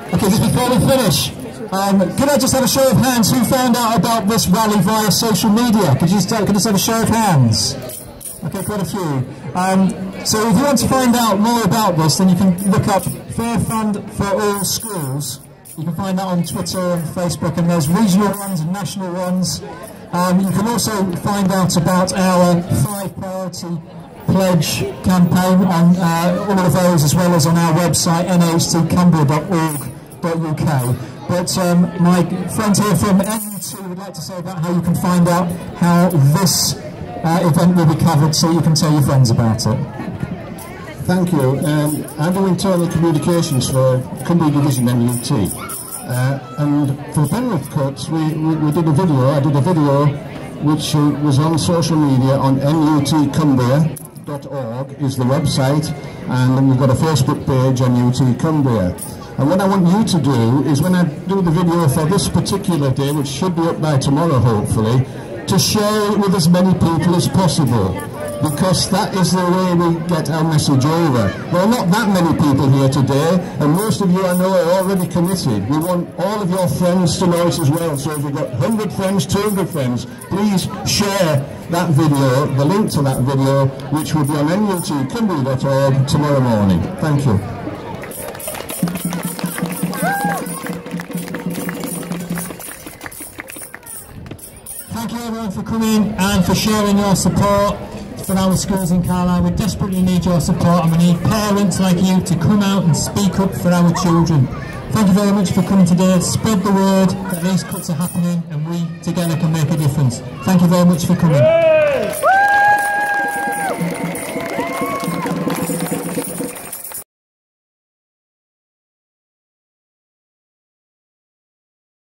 Okay, just before we finish, could I just have a show of hands who found out about this rally via social media? Could you just have a show of hands? Okay, quite a few. So if you want to find out more about this, then you can look up Fair Fund for All Schools. You can find that on Twitter and Facebook, and there's regional ones and national ones. You can also find out about our 5 priority pledge campaign on all of those, as well as on our website nhtcumbria.org.uk. But my friend here from NUT would like to say about how you can find out how this event will be covered, so you can tell your friends about it. Thank you. I do internal communications for Cumbria Division NUT. And for Penrith Cuts, we did a video. I did a video which was on social media on nutcumbria.org is the website, and then we've got a Facebook page, NUT Cumbria. And what I want you to do is, when I do the video for this particular day, which should be up by tomorrow hopefully, to share it with as many people as possible, because that is the way we get our message over. There are not that many people here today, and most of you I know are already committed. We want all of your friends to know it as well, so if you've got 100 friends, 200 friends, please share that video, the link to that video, which will be on nutcumbria.org tomorrow morning. Thank you. Thank you everyone for coming and for sharing your support for our schools in Carlisle. We desperately need your support, and we need parents like you to come out and speak up for our children. Thank you very much for coming today. Spread the word that these cuts are happening, and we together can make a difference. Thank you very much for coming.